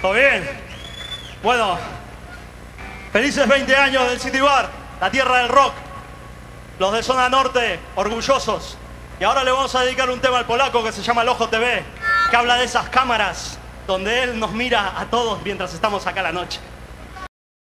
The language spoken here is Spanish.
¿Todo bien? Bueno, felices 20 años del City Bar, la tierra del rock. Los de Zona Norte, orgullosos. Y ahora le vamos a dedicar un tema al polaco que se llama El Ojo TV, que habla de esas cámaras donde él nos mira a todos mientras estamos acá la noche.